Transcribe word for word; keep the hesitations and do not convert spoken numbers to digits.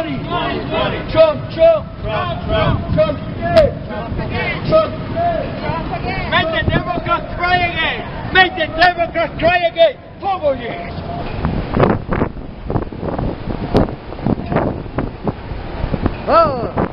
twenty twenty. Trump, Trump, Trump, Trump, Trump again. Trump again. Trump again. Trump again. Make the Democrats cry again. Make the Democrats cry again. Four years. Oh.